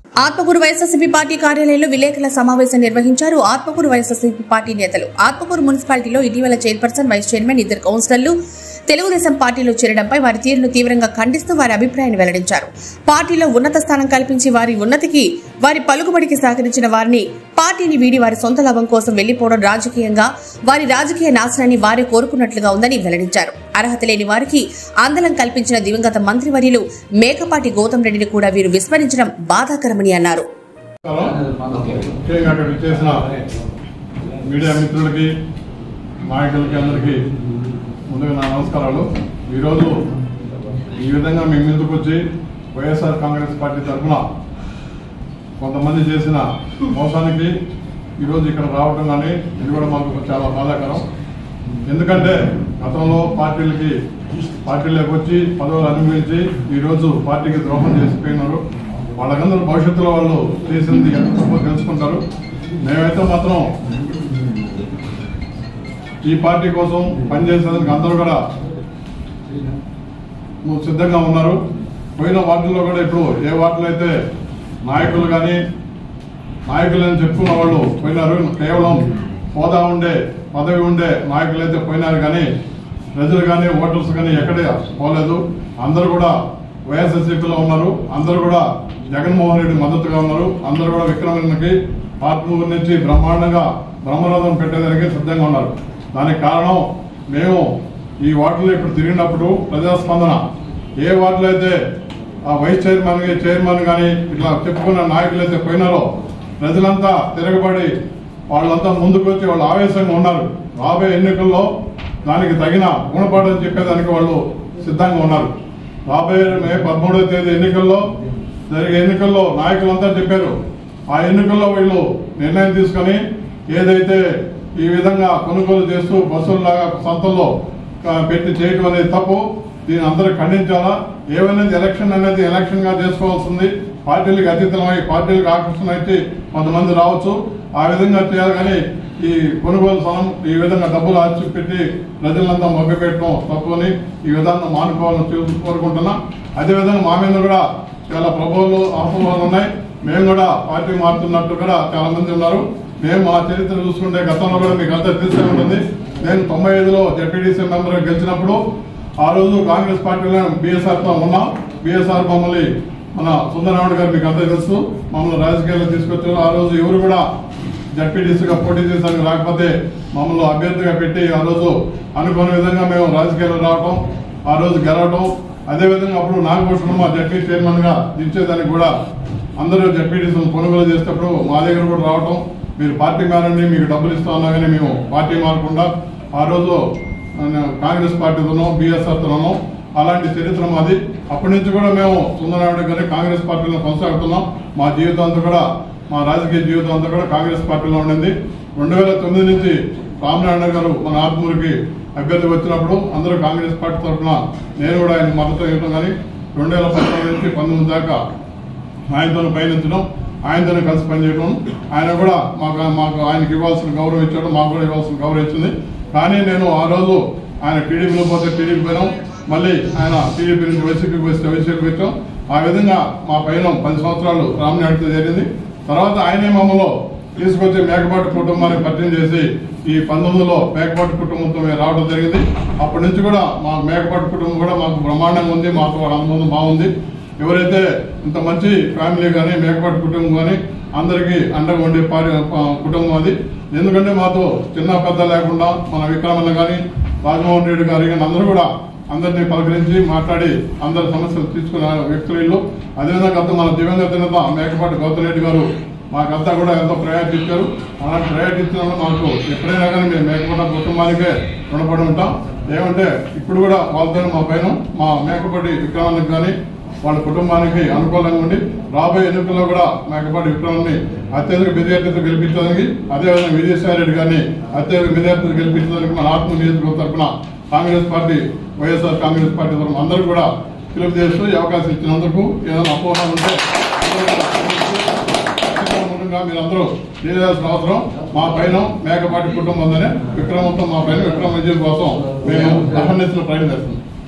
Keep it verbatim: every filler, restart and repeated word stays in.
Atmakur YSRCP party కార్యాలయంలో విలేకరుల సమావేశం నిర్వహించారు. ఆత్మకూరు వైఎస్ఆర్సీపీ పార్టీ నేతలు ఆత్మకూరు మున్సిపాలిటీలో ఇటీవల చైర్పర్సన్, వైస్ చైర్మన్, ఇద్దరు కౌన్సిలర్లు తెలుగుదేశం పార్టీలో చేరడంపై వారి తీరును తీవ్రంగా ఖండిస్తూ వారి అభిప్రాయాన్ని వెల్లడించారు. పార్టీలో ఉన్నత స్థానం కల్పించి వారి ఉన్నతికి, వారి పలుకుబడికి సహకరించిన వారిని పార్టీని వీడి వారి సొంత లాభం కోసం వెళ్లిపోవడం రాజకీయంగా వారి రాజకీయ నాశనాన్ని వారే కోరుకున్నట్లుగా ఉందని వెల్లడించారు. అర్హత లేని వారికి ఆందోళన కల్పించిన దివంగత మంత్రివర్యులు మేకపాటి గౌతమ్ రెడ్డిని కూడా వీరు విస్మరించడం బాధాకరమని అన్నారు. ముందుగా నా నమస్కారాలు. ఈరోజు ఈ విధంగా మేము ముందుకు వచ్చి వైఎస్ఆర్ కాంగ్రెస్ పార్టీ తరఫున కొంతమంది చేసిన మోసానికి ఈరోజు ఇక్కడ రావడం కానీ ఇది కూడా మాకు చాలా బాధాకరం. ఎందుకంటే గతంలో పార్టీలకి పార్టీలోకి వచ్చి పదవులు అనుభవించి ఈరోజు పార్టీకి ద్రోహం చేసిపోయినారు. వాళ్ళకందరూ భవిష్యత్తులో వాళ్ళు చేసింది ఎంత తప్పో తెలుసుకుంటారు. మేమైతే మాత్రం ఈ పార్టీ కోసం పనిచేసేందుకు అందరూ కూడా సిద్ధంగా ఉన్నారు. పోయిన వార్డుల్లో కూడా ఇప్పుడు ఏ వార్డులో అయితే నాయకులు కానీ నాయకులు అని చెప్పుకున్న వాళ్ళు పోయినారు. కేవలం హోదా ఉండే పదవి ఉండే నాయకులు అయితే పోయినారు కానీ ప్రజలు కానీ ఓటర్స్ కానీ ఎక్కడే పోలేదు. అందరూ కూడా వైఎస్ఆర్సీపీలో ఉన్నారు. అందరూ కూడా జగన్మోహన్ రెడ్డి మద్దతుగా ఉన్నారు. అందరూ కూడా విక్రమార్కకి ఆత్మూరు నుంచి బ్రహ్మాండంగా బ్రహ్మరథం పెట్టేదానికి సిద్ధంగా ఉన్నారు. దానికి కారణం మేము ఈ వార్డులో ఇప్పుడు తిరిగినప్పుడు ప్రజాస్పందన ఏ వార్డులో అయితే ఆ వైస్ చైర్మన్ చైర్మన్ కానీ ఇట్లా చెప్పుకున్న నాయకులు అయితే పోయినారో ప్రజలంతా తిరగబడి వాళ్ళంతా ముందుకు వచ్చి వాళ్ళు ఆవేశంగా ఉన్నారు. రాబోయే ఎన్నికల్లో దానికి తగిన గుణపాఠం చెప్పేదానికి వాళ్ళు సిద్ధంగా ఉన్నారు. రాబోయే మే పదమూడవ తేదీ ఎన్నికల్లో జరిగే ఎన్నికల్లో నాయకులంతా చెప్పారు. ఆ ఎన్నికల్లో వీళ్ళు నిర్ణయం తీసుకొని ఏదైతే ఈ విధంగా కొనుగోలు చేస్తూ బస్సుల్లాగా సంతల్లో పెట్టి చేయడం అనేది తప్పు. దీన్ని అందరూ ఖండించాలా. ఏమనేది ఎలక్షన్ అనేది ఎలక్షన్ గా చేసుకోవాల్సింది. పార్టీలకు అతీతమై పార్టీలకు ఆకర్షణ అయితే కొంతమంది రావచ్చు. ఆ విధంగా చేయాలి కానీ ఈ కొనుగోలు స్థలం ఈ విధంగా డబ్బులు ఆర్చి పెట్టి ప్రజలంతా మభ్యపెట్టడం తప్పు అని ఈ విధానం మానుకోవాలని కోరుకుంటున్నా. అదేవిధంగా మా మీద కూడా చాలా ప్రభుత్వాలు ఆహ్వానాలు ఉన్నాయి. మేము కూడా పార్టీ మారుతున్నట్టు కూడా చాలా మంది ఉన్నారు. మేము మా చరిత్ర చూసుకుంటే గతంలో కూడా మీకు అంతా తెలిసే ఉంటుంది. నేను తొంభై ఐదులో జెడ్పీటీసీ మెంబర్ గెలిచినప్పుడు ఆ రోజు కాంగ్రెస్ పార్టీలో బీఎస్ఆర్ తో ఉన్నాం. బీఎస్ఆర్ మమ్మల్ని మన సుందరరావుడు గారు మీకు అంతా తెలుసు మమ్మల్ని రాజకీయాల్లో తీసుకొచ్చారు. ఆ రోజు ఎవరు కూడా జెడ్పీటీసీగా పోటీ చేసానికి రాకపోతే మమ్మల్ని అభ్యర్థిగా పెట్టి ఆ రోజు అనుకునే విధంగా మేము రాజకీయాల్లో రావటం, ఆ రోజు గెలవటం. అదేవిధంగా అప్పుడు నాగభూషణం మా జడ్పీ చైర్మన్ గా దించేదానికి కూడా అందరూ జెడ్పీటీసీ కొనుగోలు చేసేటప్పుడు మా దగ్గర కూడా రావటం, మీరు పార్టీ మారండి మీకు డబ్బులు ఇస్తా ఉన్నా కానీ మేము పార్టీ మారకుండా ఆ రోజు కాంగ్రెస్ పార్టీతోనో బీఎస్ఆర్తోనో అలాంటి చరిత్ర మాది. అప్పటి నుంచి కూడా మేము సుందరరావుడు గారి కాంగ్రెస్ పార్టీలో కొనసాగుతున్నాం. మా జీవితం అంతా కూడా మా రాజకీయ జీవితం అంతా కూడా కాంగ్రెస్ పార్టీలో ఉండింది. రెండు వేల తొమ్మిది నుంచి రామనారాయణ గారు మన ఆత్మూరికి అభ్యర్థి వచ్చినప్పుడు అందరూ కాంగ్రెస్ పార్టీ తరఫున నేను కూడా ఆయన మద్దతు ఇవ్వడం కానీ రెండు వేల పద్నాలుగు నుంచి పంతొమ్మిది దాకా ఆయనతో పయనించడం, ఆయనతోనే కలిసి పనిచేయడం. ఆయన కూడా మాకు మాకు ఆయనకి ఇవ్వాల్సిన గౌరవం ఇచ్చాడు, మాకు కూడా ఇవ్వాల్సిన గౌరవం ఇచ్చింది. కానీ నేను ఆ రోజు ఆయన టీడీపీలో పోతే టీడీపీ పోయినాం, మళ్ళీ ఆయన టీడీపీ నుంచి వైసీపీకి వస్తే వైసీపీకి వచ్చాం. ఆ విధంగా మా పైన పది సంవత్సరాలు రామనాయుడుతో జరిగింది. తర్వాత ఆయనే మమ్మల్ని తీసుకొచ్చి మేకపాటి కుటుంబానికి పరిచయం చేసి ఈ పంతొమ్మిదిలో మేకపాటి కుటుంబంతో రావడం జరిగింది. అప్పటి నుంచి కూడా మా మేకపాటి కుటుంబం కూడా మాకు బ్రహ్మాండంగా ఉంది, మాకు వాళ్ళ అనుబంధం బాగుంది. ఎవరైతే ఇంత మంచి ఫ్యామిలీ కానీ మేకపాటి కుటుంబం కానీ అందరికీ అండగా ఉండే కుటుంబం అది. ఎందుకంటే మాతో చిన్న పెద్ద లేకుండా మన విక్రమన్న కానీ రాజమోహన్ రెడ్డి గారి కానీ అందరూ కూడా అందరినీ పలకరించి మాట్లాడి అందరి సమస్యలు తీసుకున్న వ్యక్తులు. అదేవిధంగా గత మన దివంగత నేత మేకపాటి గౌతమ్ రెడ్డి గారు మాకంతా కూడా ఎంతో ప్రయారిటీ ఇచ్చారు. అలాంటి ప్రయారిటీ ఇచ్చిన మాకు ఎప్పుడైనా కానీ మేము మేకపాటి కుటుంబానికే రుణపడి ఉంటాం. ఏమంటే ఇప్పుడు కూడా వాళ్ళతో మా పైన మా మేకపాటి విక్రమానికి కానీ వాళ్ళ కుటుంబానికి అనుకూలంగా ఉండి రాబోయే ఎన్నికల్లో కూడా మేకపాటి విక్రమాన్ని అత్యధిక మెజార్టీతో గెలిపించడానికి, అదేవిధంగా విజయసాయి రెడ్డి గారిని అత్యధిక మెజార్టీతో గెలిపించడానికి మన ఆత్మ నియోజకవర్గం తరఫున Congress party YSR Congress party తరఫున అందరూ కూడా పిలుపు చేస్తూ ఈ అవకాశం ఇచ్చినందుకు ఏదైనా అపోహం ఉంటే మీరందరూ తెలియాల్సిన అవసరం. మా పైన మేకపాటి కుటుంబం ఉందనే విక్రమంతో మా పైన విక్రమ విజయం కోసం మేము అహర్నిశలు ప్రయత్నం చేస్తున్నాం.